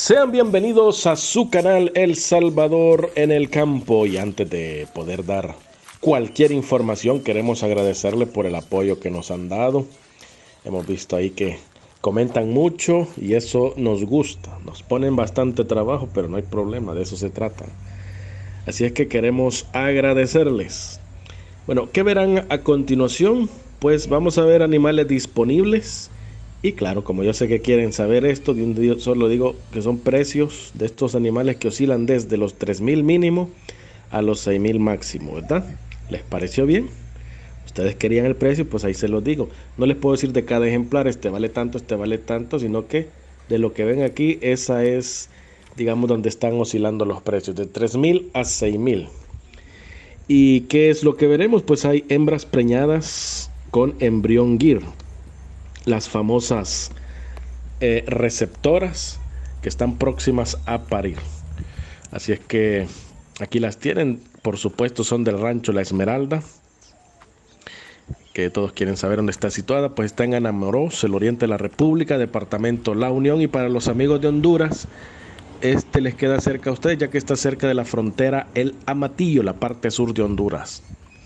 Sean bienvenidos a su canal El Salvador en el Campo. Y antes de poder dar cualquier información, queremos agradecerle por el apoyo que nos han dado. Hemos visto ahí que comentan mucho y eso nos gusta. Nos ponen bastante trabajo, pero no hay problema, de eso se trata. Así es que queremos agradecerles. Bueno, ¿qué verán a continuación? Pues vamos a ver animales disponibles. Y claro, como yo sé que quieren saber esto, de un día solo digo que son precios de estos animales que oscilan desde los 3,000 mínimo a los 6,000 máximo, ¿verdad? ¿Les pareció bien? Ustedes querían el precio, pues ahí se los digo. No les puedo decir de cada ejemplar, este vale tanto, sino que de lo que ven aquí, esa es, digamos, donde están oscilando los precios, de 3,000 a 6,000. ¿Y qué es lo que veremos? Pues hay hembras preñadas con embrión GIR. Las famosas receptoras que están próximas a parir. Así es que aquí las tienen. Por supuesto son del rancho La Esmeralda, que todos quieren saber dónde está situada. Pues está en Anamorós, el oriente de la República, departamento La Unión. Y para los amigos de Honduras, este les queda cerca a ustedes, ya que está cerca de la frontera El Amatillo, la parte sur de Honduras.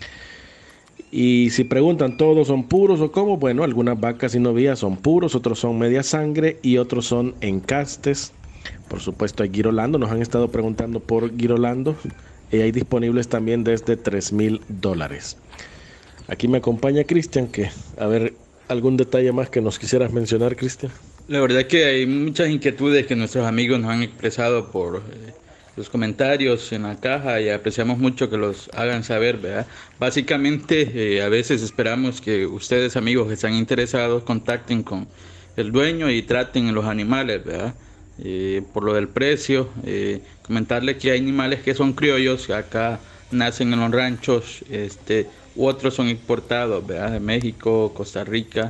Y si preguntan, ¿todos son puros o cómo? Bueno, algunas vacas y novillas son puros, otros son media sangre y otros son encastes. Por supuesto hay Girolando, nos han estado preguntando por Girolando y hay disponibles también desde $3,000. Aquí me acompaña Cristian, que a ver, algún detalle más que nos quisieras mencionar, Cristian. La verdad que hay muchas inquietudes que nuestros amigos nos han expresado por los comentarios en la caja y apreciamos mucho que los hagan saber, ¿verdad? Básicamente, a veces esperamos que ustedes, amigos que están interesados, contacten con el dueño y traten los animales, ¿verdad? Por lo del precio, comentarles que hay animales que son criollos, que acá nacen en los ranchos, u otros son exportados, ¿verdad? De México, Costa Rica,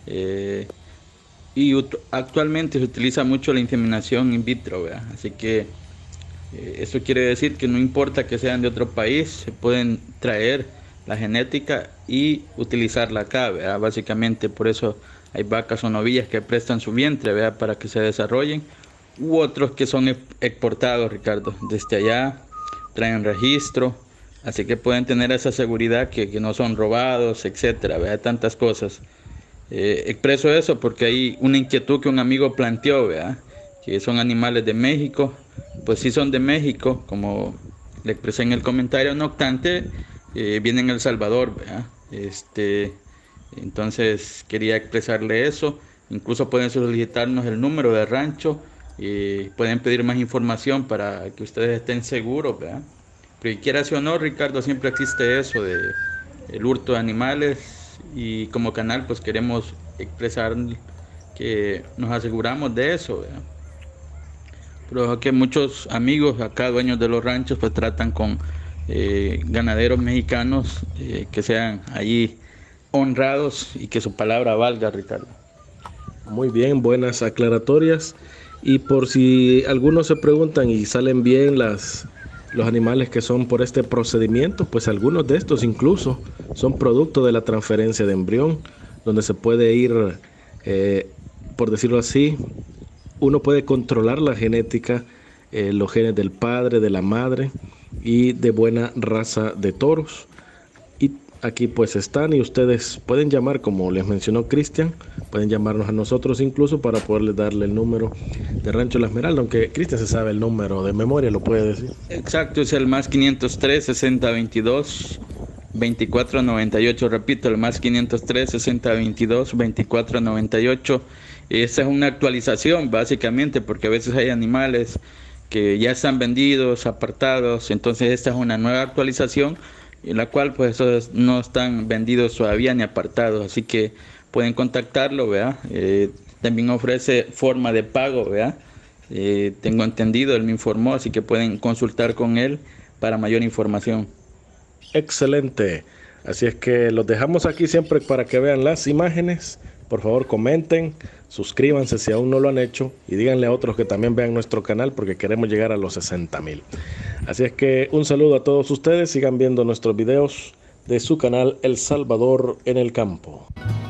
y actualmente se utiliza mucho la inseminación in vitro, ¿verdad? Así que eso quiere decir que no importa que sean de otro país, se pueden traer la genética y utilizarla acá, ¿verdad? Básicamente por eso hay vacas o novillas que prestan su vientre, ¿verdad? Para que se desarrollen, u otros que son exportados, Ricardo, desde allá, traen registro, así que pueden tener esa seguridad que no son robados, etcétera, ¿verdad? Tantas cosas. Expreso eso porque hay una inquietud que un amigo planteó, ¿verdad? Que son animales de México. Pues sí son de México, como le expresé en el comentario, no obstante, vienen de El Salvador, ¿verdad? Entonces quería expresarle eso. Incluso pueden solicitarnos el número de rancho y pueden pedir más información para que ustedes estén seguros, ¿verdad? Pero quiera sí o no, Ricardo, siempre existe eso de el hurto de animales y como canal pues queremos expresar que nos aseguramos de eso, ¿verdad? Pero que muchos amigos acá, dueños de los ranchos, pues tratan con ganaderos mexicanos que sean allí honrados y que su palabra valga, Ricardo. Muy bien, buenas aclaratorias. Y por si algunos se preguntan y salen bien los animales que son por este procedimiento, pues algunos de estos incluso son producto de la transferencia de embrión, donde se puede ir, por decirlo así, uno puede controlar la genética, los genes del padre, de la madre y de buena raza de toros. Y aquí pues están y ustedes pueden llamar, como les mencionó Cristian, pueden llamarnos a nosotros incluso para poderles darle el número de Rancho La Esmeralda, aunque Cristian se sabe el número de memoria, lo puede decir. Exacto, es el más 503 6022 2498, repito, el más 503 6022 2498. Esta es una actualización básicamente porque a veces hay animales que ya están vendidos, apartados, entonces esta es una nueva actualización en la cual pues esos no están vendidos todavía ni apartados, así que pueden contactarlo, ¿verdad? También ofrece forma de pago, ¿verdad? Tengo entendido, él me informó, así que pueden consultar con él para mayor información. Excelente, así es que los dejamos aquí siempre para que vean las imágenes. Por favor comenten, suscríbanse si aún no lo han hecho y díganle a otros que también vean nuestro canal porque queremos llegar a los 60,000. Así es que un saludo a todos ustedes, sigan viendo nuestros videos de su canal El Salvador en el Campo.